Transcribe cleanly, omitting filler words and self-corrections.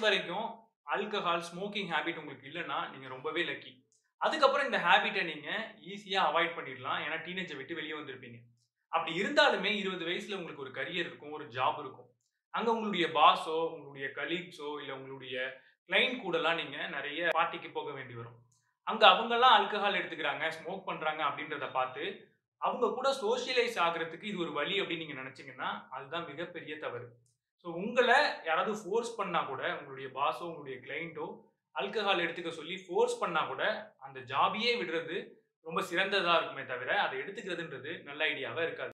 வரைக்கும் alcohol, smoking habit உங்களுக்கு இல்லன்னா, நீங்க ரொம்பவே லக்கி. அதுக்கப்புறம் இந்த ஹேபிட்ட நீங்க ஈஸியா அவாய்ட் பண்ணிடலாம். ஏன்னா டீனேஜ விட்டு வெளிய வந்திருப்பீங்க. அப்படி இருந்தாலுமே 20 வயசுல உங்களுக்கு ஒரு கரியர் இருக்கும், ஒரு ஜாப் இருக்கும். அங்க உங்களுடைய பாஸோ, உங்களுடைய கலீக்ஸோ, இல்ல உங்களுடைய கிளையன்ட் கூடலாம் நீங்க நெறைய பார்ட்டிக்கு போக வேண்டி வரும். அங்க அவங்கலாம் ஆல்கஹால் எடுத்துக்கிறாங்க, ஸ்மோக் பண்றாங்க அப்படின்றத பார்த்து, அவங்க கூட சோஷியலைஸ் ஆகுறதுக்கு இது ஒரு வழி அப்படின்னு நீங்க நெனச்சீங்கன்னா, அதுதான் மிகப்பெரிய தவறு. ஸோ உங்கள யாராவது ஃபோர்ஸ் பண்ணா கூட, உங்களுடைய பாஸோ, உங்களுடைய கிளையன்ட்டோ ஆல்கஹால் எடுத்துக்க சொல்லி ஃபோர்ஸ் பண்ணா கூட, அந்த ஜாபையே விடுறது ரொம்ப சிறந்ததா இருக்குமே தவிர, அத எடுத்துக்கிறதுன்றது நல்ல ஐடியாவா இருக்காது.